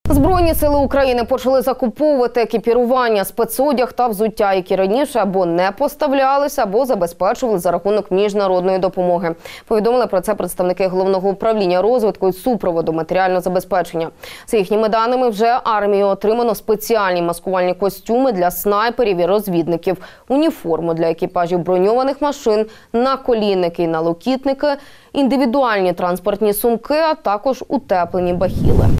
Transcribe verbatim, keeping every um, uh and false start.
Збройні сили України почали закуповувати екіпірування, спецодяг та взуття, які раніше або не поставлялися, або забезпечували за рахунок міжнародної допомоги. Повідомили про це представники Головного управління розвитку і супроводу матеріального забезпечення. За їхніми даними, вже армією отримано спеціальні маскувальні костюми для снайперів і розвідників, уніформу для екіпажів броньованих машин, наколінники і налокітники, індивідуальні транспортні сумки, а також утеплені бахіли.